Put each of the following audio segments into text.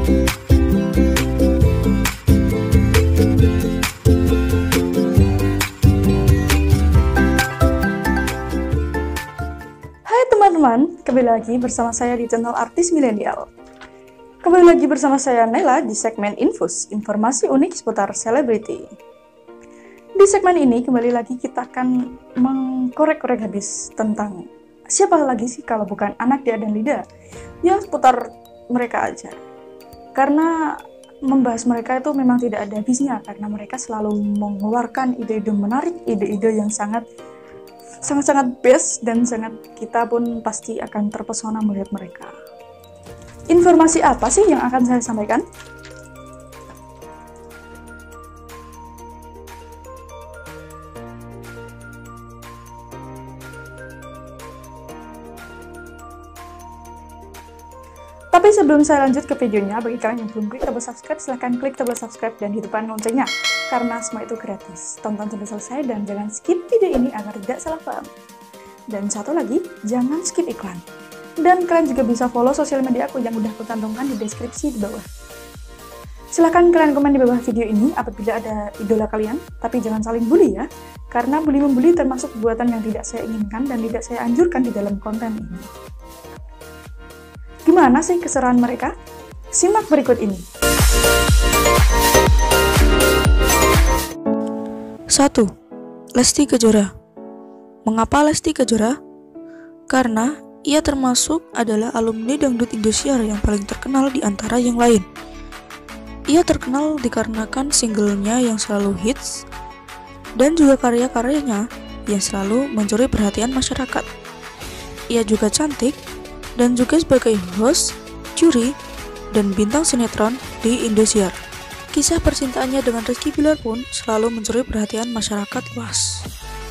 Hai teman-teman, kembali lagi bersama saya di channel Artis Milenial. Kembali lagi bersama saya Naila di segmen Infus, informasi unik seputar selebriti. Di segmen ini kembali lagi kita akan mengkorek-korek habis tentang siapa lagi sih kalau bukan anak Dea dan Lyda. Ya seputar mereka aja. Karena membahas mereka itu memang tidak ada habisnya, karena mereka selalu mengeluarkan ide-ide menarik, ide-ide yang sangat-sangat best, dan kita pun pasti akan terpesona melihat mereka. Informasi apa sih yang akan saya sampaikan? Tapi sebelum saya lanjut ke videonya, bagi kalian yang belum klik tombol subscribe, silahkan klik tombol subscribe dan hidupkan loncengnya, karena semua itu gratis. Tonton sampai selesai dan jangan skip video ini agar tidak salah paham. Dan satu lagi, jangan skip iklan. Dan kalian juga bisa follow sosial media aku yang udah aku cantumkan di deskripsi di bawah. Silahkan kalian komen di bawah video ini apabila ada idola kalian, tapi jangan saling bully ya, karena bully-membuli termasuk buatan yang tidak saya inginkan dan tidak saya anjurkan di dalam konten ini. Gimana sih keseruan mereka? Simak berikut ini. 1. Lesti Kejora. Mengapa Lesti Kejora? Karena ia termasuk adalah alumni dangdut Indosiar yang paling terkenal di antara yang lain. Ia terkenal dikarenakan singlenya yang selalu hits dan juga karya-karyanya yang selalu mencuri perhatian masyarakat. Ia juga cantik dan juga sebagai host, juri, dan bintang sinetron di Indosiar. Kisah percintaannya dengan Rizky Bilar pun selalu mencuri perhatian masyarakat luas.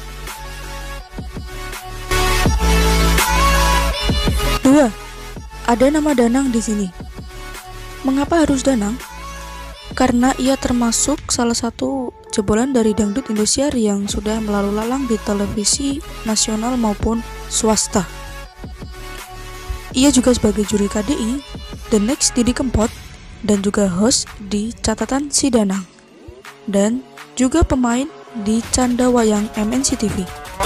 Dua, ada nama Danang di sini. Mengapa harus Danang? Karena ia termasuk salah satu jebolan dari dangdut Indosiar yang sudah melalu lalang di televisi nasional maupun swasta. Ia juga sebagai juri KDI, The Next Didi Kempot, dan juga host di Catatan Si Danang, dan juga pemain di Canda Wayang MNC TV.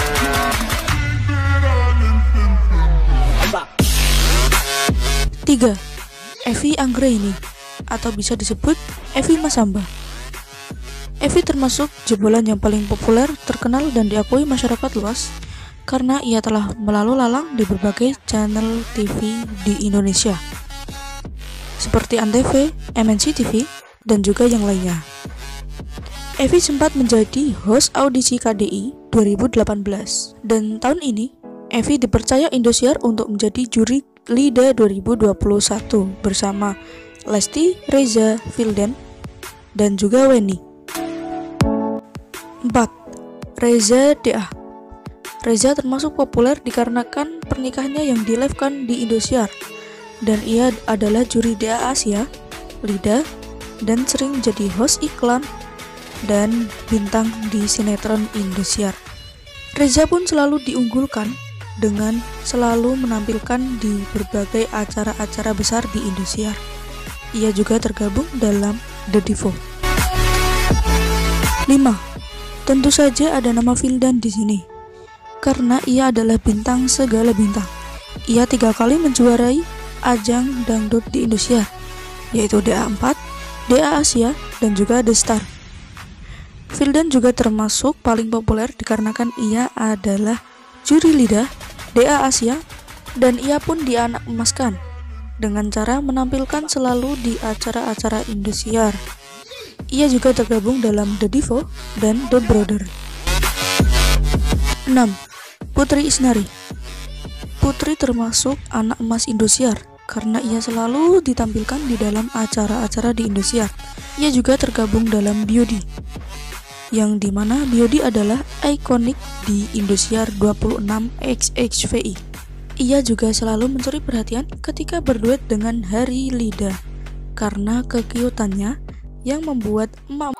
3. Evi Anggraini, atau bisa disebut Evi Masamba. Evi termasuk jebolan yang paling populer, terkenal, dan diakui masyarakat luas karena ia telah melalu lalang di berbagai channel TV di Indonesia seperti Antv, MNC TV, dan juga yang lainnya. Evi sempat menjadi host audisi KDI 2018, dan tahun ini Evi dipercaya Indosiar untuk menjadi juri Lyda 2021 bersama Lesti, Reza, Vildan, dan juga Weni. 4. Reza Dea. Reza termasuk populer dikarenakan pernikahannya yang di-live-kan di Indosiar, dan ia adalah juri Dea Asia, Lyda, dan sering jadi host iklan dan bintang di sinetron Indosiar. Reza pun selalu diunggulkan dengan selalu menampilkan di berbagai acara-acara besar di Indosiar. Ia juga tergabung dalam The Divo. 5. Tentu saja ada nama Vildan di sini, karena ia adalah bintang segala bintang. Ia 3 kali menjuarai ajang dangdut di Indosiar, yaitu DA4, DA Asia, dan juga The Star. Vildan juga termasuk paling populer dikarenakan ia adalah juri Lyda, DA Asia, dan ia pun dianak emaskan dengan cara menampilkan selalu di acara-acara Indosiar. Ia juga tergabung dalam The Divo dan The Brother. 6. Putri Isnari. Putri termasuk anak emas Indosiar karena ia selalu ditampilkan di dalam acara-acara di Indosiar. Ia juga tergabung dalam Biodi, yang dimana Biodi adalah ikonik di Indosiar 26 XXVI. Ia juga selalu mencuri perhatian ketika berduet dengan Hari Lyda karena kekiutannya yang membuat emak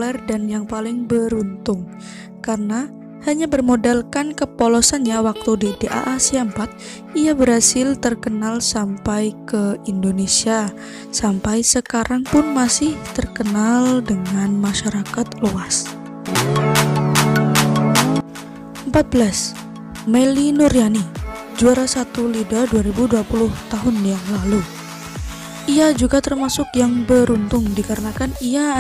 populer dan yang paling beruntung. Karena hanya bermodalkan kepolosannya waktu di DA Asia 4, ia berhasil terkenal sampai ke Indonesia. Sampai sekarang pun masih terkenal dengan masyarakat luas. 14. Melly Nuryani, juara 1 LIDA 2020 tahun yang lalu. Ia juga termasuk yang beruntung dikarenakan ia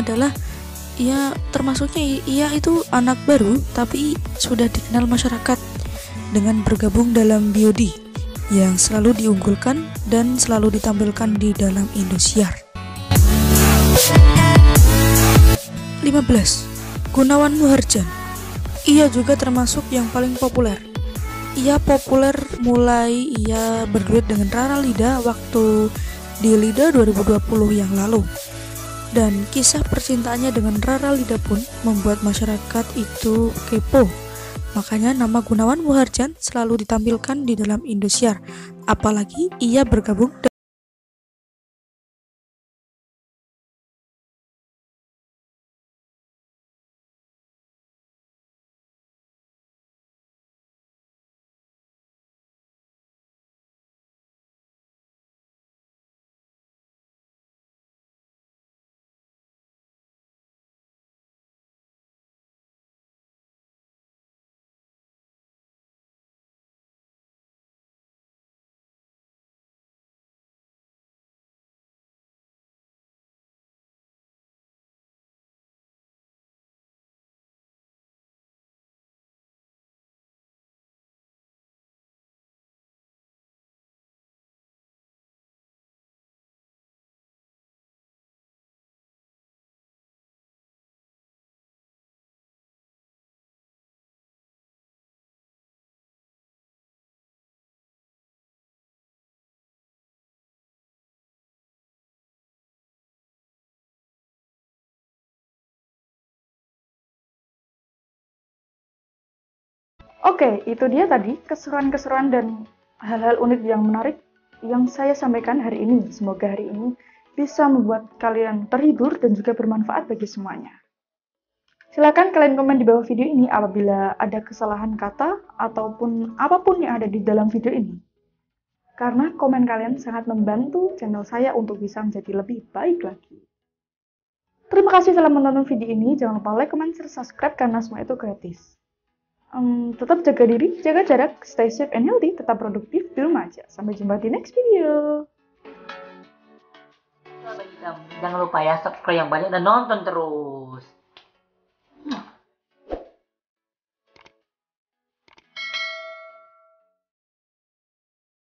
itu anak baru tapi sudah dikenal masyarakat dengan bergabung dalam BOD yang selalu diunggulkan dan selalu ditampilkan di dalam Indosiar. 15. Gunawan Muharjan. Ia juga termasuk yang paling populer. Ia populer mulai ia berduet dengan Rara Lida waktu di LIDA 2020 yang lalu. Dan kisah percintaannya dengan Rara Lida pun membuat masyarakat itu kepo. Makanya nama Gunawan Muharjan selalu ditampilkan di dalam Indosiar. Apalagi ia bergabung dengan Oke, itu dia tadi keseruan-keseruan dan hal-hal unik yang menarik yang saya sampaikan hari ini. Semoga hari ini bisa membuat kalian terhibur dan juga bermanfaat bagi semuanya. Silakan kalian komen di bawah video ini apabila ada kesalahan kata ataupun apapun yang ada di dalam video ini. Karena komen kalian sangat membantu channel saya untuk bisa menjadi lebih baik lagi. Terima kasih telah menonton video ini. Jangan lupa like, comment, share, subscribe karena semua itu gratis. Tetap jaga diri, jaga jarak, stay safe and healthy, tetap produktif di rumah aja. Sampai jumpa di next video. Jangan lupa ya subscribe yang banyak dan nonton terus.